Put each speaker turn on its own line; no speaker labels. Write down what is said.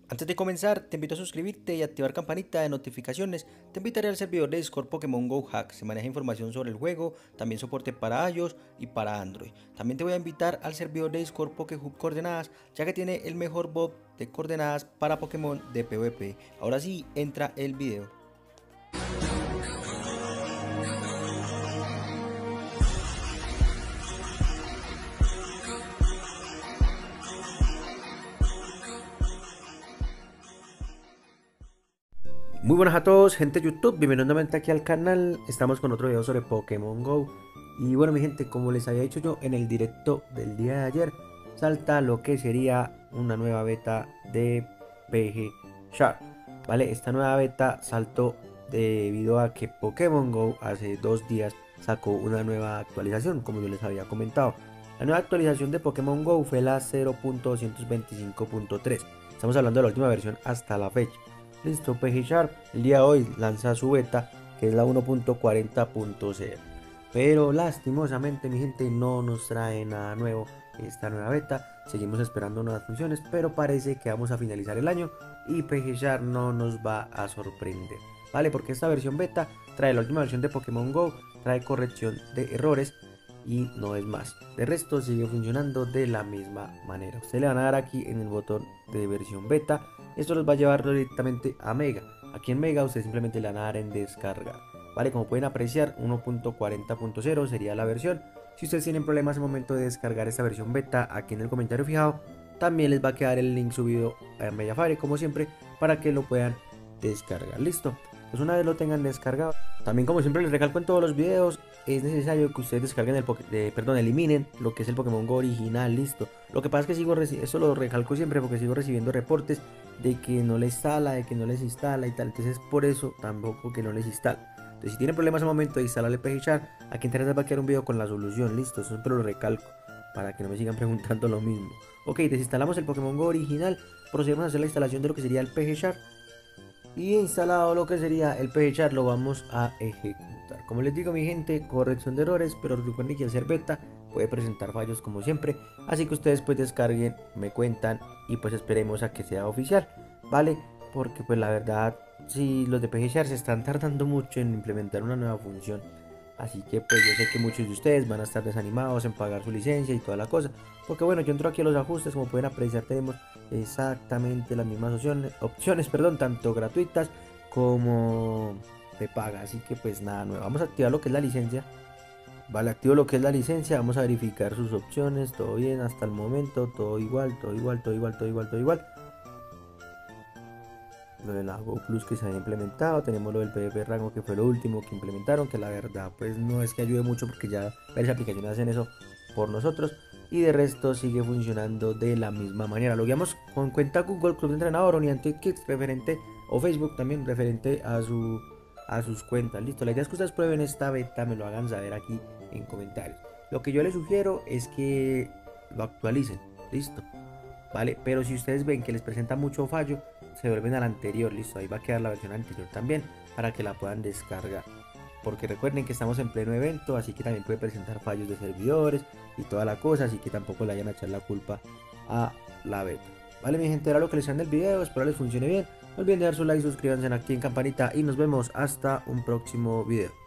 Antes de comenzar, te invito a suscribirte y activar campanita de notificaciones. Te invitaré al servidor de Discord Pokémon Go Hack. Se maneja información sobre el juego, también soporte para iOS y para Android. También te voy a invitar al servidor de Discord Pokehub Coordenadas, ya que tiene el mejor bot de coordenadas para Pokémon de PvP. Ahora sí, entra el video. Muy buenas a todos, gente de YouTube, bienvenidos nuevamente aquí al canal. Estamos con otro video sobre Pokémon Go. Y bueno, mi gente, como les había dicho yo en el directo del día de ayer, salta lo que sería una nueva beta de PG Sharp. Vale, esta nueva beta saltó debido a que Pokémon Go hace 2 días sacó una nueva actualización, como yo les había comentado. La nueva actualización de Pokémon Go fue la 0.225.3. Estamos hablando de la última versión hasta la fecha. Listo, PG Sharp el día de hoy lanza su beta, que es la 1.40.0. Pero lastimosamente, mi gente, no nos trae nada nuevo esta nueva beta. Seguimos esperando nuevas funciones, pero parece que vamos a finalizar el año y PG Sharp no nos va a sorprender. Vale, porque esta versión beta trae la última versión de Pokémon Go, trae corrección de errores y no es más. De resto sigue funcionando de la misma manera. Ustedes le van a dar aquí en el botón de versión beta. Esto los va a llevar directamente a Mega. Aquí en Mega ustedes simplemente le van a dar en descargar. Vale, como pueden apreciar, 1.40.0 sería la versión. Si ustedes tienen problemas al momento de descargar esta versión beta, aquí en el comentario fijado también les va a quedar el link subido a Mediafire, como siempre, para que lo puedan descargar. Listo, pues una vez lo tengan descargado, también como siempre les recalco en todos los videos, es necesario que ustedes descarguen eliminen lo que es el Pokémon Go original. Listo, lo que pasa es que eso lo recalco siempre porque sigo recibiendo reportes de que no les instala, de que no les instala y tal. Entonces por eso tampoco que no les instala. Entonces si tienen problemas al momento de instalar el PG Sharp, aquí en les va a quedar un video con la solución. Listo, eso siempre lo recalco para que no me sigan preguntando lo mismo. Ok, desinstalamos el Pokémon Go original, procedemos a hacer la instalación de lo que sería el PG Sharp. Y instalado lo que sería el PG Sharp, lo vamos a ejecutar. Como les digo, mi gente, corrección de errores, pero recuerden que al ser beta puede presentar fallos como siempre. Así que ustedes pues descarguen, me cuentan y pues esperemos a que sea oficial, ¿vale? Porque pues la verdad, si los de PG Sharp se están tardando mucho en implementar una nueva función. Así que pues yo sé que muchos de ustedes van a estar desanimados en pagar su licencia y toda la cosa. Porque bueno, yo entro aquí a los ajustes, como pueden apreciar tenemos exactamente las mismas opciones, perdón, tanto gratuitas como de paga. Así que pues nada nuevo. Vamos a activar lo que es la licencia. Vale, activo lo que es la licencia, vamos a verificar sus opciones, todo bien hasta el momento, todo igual, todo igual, todo igual, todo igual, todo igual. Lo de la Go Plus que se había implementado, tenemos lo del PvP Rango que fue lo último que implementaron, que la verdad pues no es que ayude mucho porque ya varias aplicaciones hacen eso por nosotros, y de resto sigue funcionando de la misma manera. Lo guiamos con cuenta Google Club de Entrenador o Niantic Kids referente, o Facebook también referente a sus cuentas. Listo, la idea es que ustedes prueben esta beta, me lo hagan saber aquí en comentarios. Lo que yo les sugiero es que lo actualicen, listo, ¿vale? Pero si ustedes ven que les presenta mucho fallo, se vuelven a la anterior, listo, ahí va a quedar la versión anterior también para que la puedan descargar. Porque recuerden que estamos en pleno evento, así que también puede presentar fallos de servidores y toda la cosa, así que tampoco le vayan a echar la culpa a la beta. Vale, mi gente, era lo que les traen del video, espero les funcione bien. No olviden dejar su like, suscríbanse, activen campanita y nos vemos hasta un próximo video.